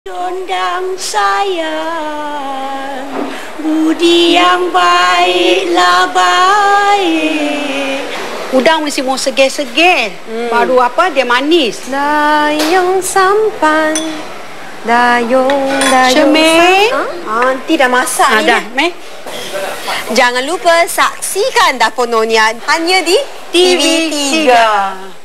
Condang sayang, budi yang baiklah baik. Udang mesti mau segar-segar, baru apa dia manis. Dayung sampan, dayung Syemeh, Aunty dah masak ni. dah, Meh. Jangan lupa saksikan Dapur Nyonya hanya di TV3.